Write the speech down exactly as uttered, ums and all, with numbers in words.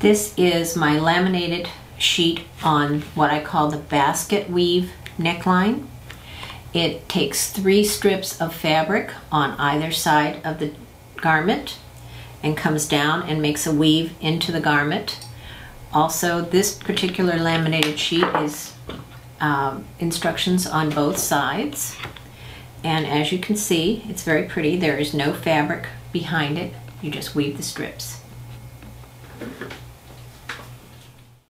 This is my laminated sheet on what I call the basket weave neckline. It takes three strips of fabric on either side of the garment and comes down and makes a weave into the garment. Also, this particular laminated sheet is um, instructions on both sides. And as you can see, it's very pretty. There is no fabric behind it. You just weave the strips.